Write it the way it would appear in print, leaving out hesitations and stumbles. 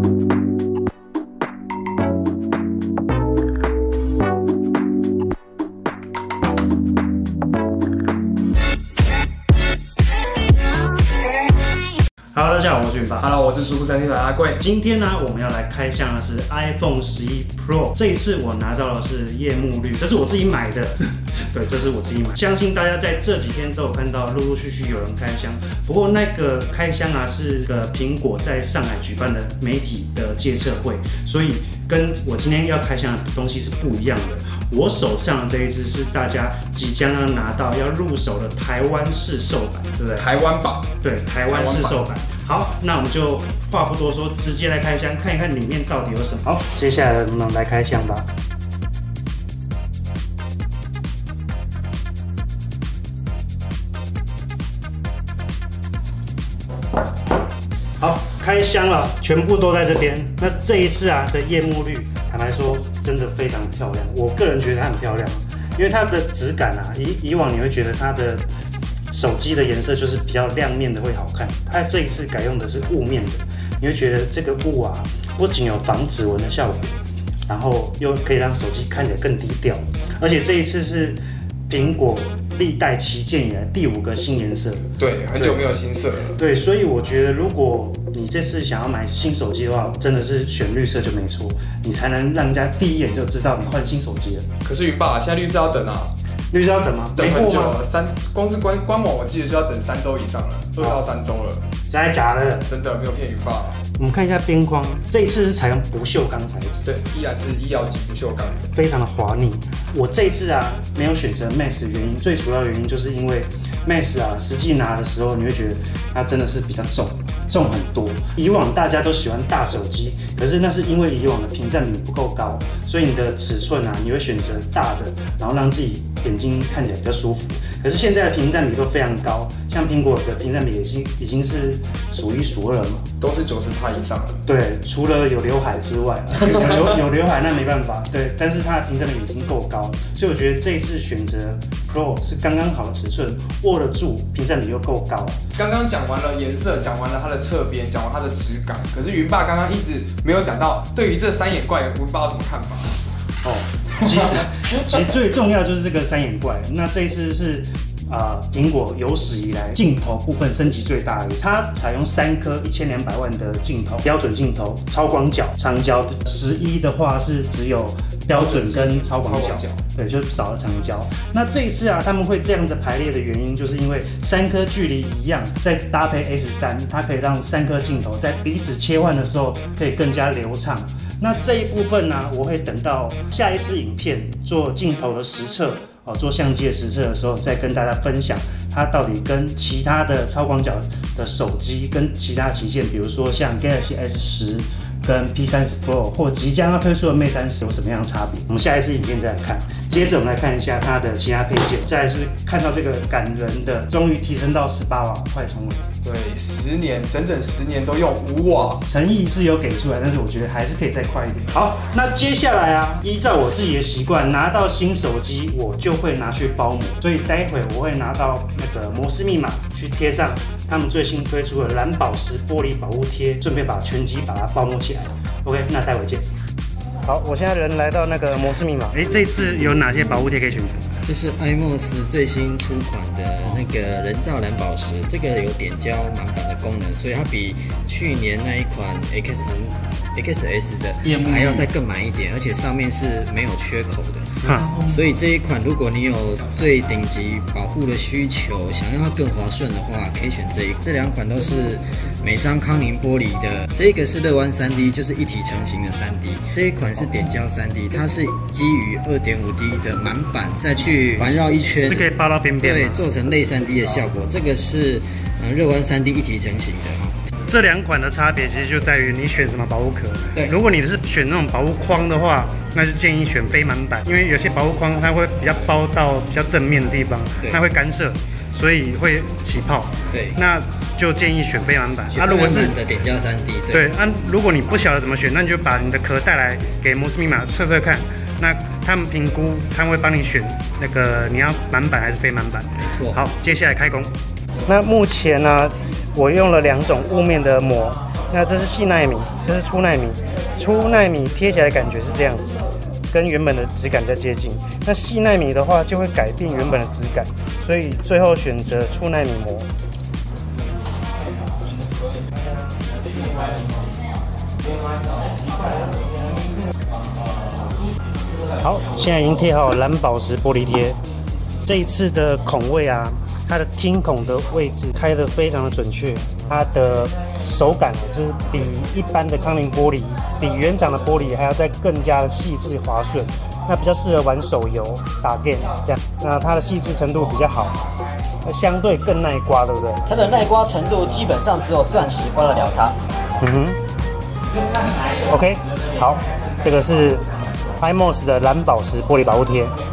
Hello， 大家好，我是云爸。 Hello， 我是叔叔3D版阿贵。 今天呢，我们要来开箱的是 iPhone 11 Pro。这一次我拿到的是夜幕绿，这是我自己买的。对，这是我自己买。相信大家在这几天都有看到，陆陆续续有人开箱。不过那个开箱啊，是苹果在上海举办的媒体的介测会，所以跟我今天要开箱的东西是不一样的。我手上的这一支是大家即将要拿到、要入手的台湾市售版，对不对？ 台湾版， 对，台湾市售版。好，那我们就话不多说，直接来开箱，看一看里面到底有什么。好，接下来我们来开箱吧。好，开箱了，全部都在这边。那这一次啊的夜幕绿，坦白说真的非常漂亮，我个人觉得它很漂亮，因为它的质感啊，以往你会觉得它的手机的颜色就是比较亮面的会好看，它这一次改用的是雾面的，你会觉得这个雾啊不仅有防指纹的效果，然后又可以让手机看起来更低调，而且这一次是苹果历代旗舰以来第5个新颜色， 对，很久没有新色了。 对，所以我觉得如果你这次想要买新手机的话，真的是选绿色就没错，你才能让人家第一眼就知道你换新手机了。 可是云爸，现在绿色要等啊。 绿色要等吗？ 等很久了，光是官网我记得就要等3周以上了，2到3周了。 真的假的？ 真的没有骗云爸。 我们看一下边框，这一次是采用不锈钢材质， 对，依然是医疗级不锈钢， 非常的滑腻。我这一次啊没有选择 Max 的原因，最主要的原因就是因为 Max 啊实际拿的时候，你会觉得它真的是比较重很多。以往大家都喜欢大手机，可是那是因为以往的屏占比不够高，所以你的尺寸啊，你会选择大的，然后让自己眼睛看起来比较舒服。可是现在的屏占比都非常高，像苹果的屏占比已经是数1数2了嘛，都是90%以上了。对，除了有刘海之外，有刘海那没办法。对，但是它的屏占比已经够高，所以我觉得这一次选择 Pro 是刚刚好的尺寸，握得住，屏占比又够高。 刚刚讲完了颜色，讲完了它的侧边，讲完它的质感，可是云爸刚刚一直没有讲到对于这3眼怪，云爸有什么看法？ 哦，其实最重要就是这个3眼怪。那这一次是苹果有史以来镜头部分升级最大的，它采用3颗1200万的镜头，标准镜头、超广角、长焦的。11的话是只有标准跟超广角，对，就少了长焦。那这一次啊，他们会这样的排列的原因，就是因为3颗距离一样，再搭配 S3，它可以让3颗镜头在彼此切换的时候可以更加流畅。那这一部分呢，我会等到下一支影片做镜头的实测，做相机的实测的时候，再跟大家分享它到底跟其他的超广角的手机跟其他旗舰，比如说像 Galaxy S10。跟 P30 Pro 或即将要推出的 Mate 30有什么样的差别？我们下一支影片再来看。接着我们来看一下它的其他配件，再来是看到这个感人的，终于提升到18瓦快充了。 对整整10年都用5瓦， 诚意是有给出来，但是我觉得还是可以再快一点。好，那接下来啊，依照我自己的习惯，拿到新手机我就会拿去包膜，所以待会我会拿到那个摩斯密码去贴上他们最新推出的蓝宝石玻璃保护贴，顺便把全机把它包膜起来。OK， 那待会见。好，我现在人来到那个摩斯密码，这次有哪些保护贴可以选择？ 这是 iMOS 最新出款的那个人造蓝宝石，这个有点胶满版的功能，所以它比去年那一款 XS 的还要再更满一点，而且上面是没有缺口的。所以这一款，如果你有最顶级保护的需求，想要它更滑顺的话，可以选这一款。这2款都是美商康宁玻璃的，这个是乐湾 3D， 就是一体成型的 3D。这一款是点胶 3D， 它是基于 2.5D 的满版，再去环绕一圈， 是可以扒到边边， 对，做成类 3D 的效果。这个是乐湾 3D 一体成型的。 这2款的差别其实就在于你选什么保护壳。 对， 如果你是选那种保护框的话，那就建议选非满版，因为有些保护框它会比较包到比较正面的地方，它会干涉，所以会起泡。对，那就建议选非满版。 如果是的点胶 3D， 对， 如果你不晓得怎么选，那你就把你的壳带来给摩斯密码测测看。那他们评估，他们会帮你选那个你要满版还是非满版。没错。好，接下来开工。那目前呢，我用了2种雾面的膜。 那这是细奈米，这是粗奈米，粗奈米贴起来的感觉是这样子，跟原本的质感比较接近。那细奈米的话就会改变原本的质感，所以最后选择粗奈米膜。好，现在已经贴好蓝宝石玻璃贴。这一次的孔位啊，它的听孔的位置开得非常的准确，它的手感就是比一般的康宁玻璃、比原厂的玻璃还要再更加的细致滑顺。那比较适合玩手游、打 game 这样。那它的细致程度比较好，相对更耐刮，对不对？ 它的耐刮程度基本上只有钻石刮得了它。 OK， 好，这个是 IMOS 的蓝宝石玻璃保护贴。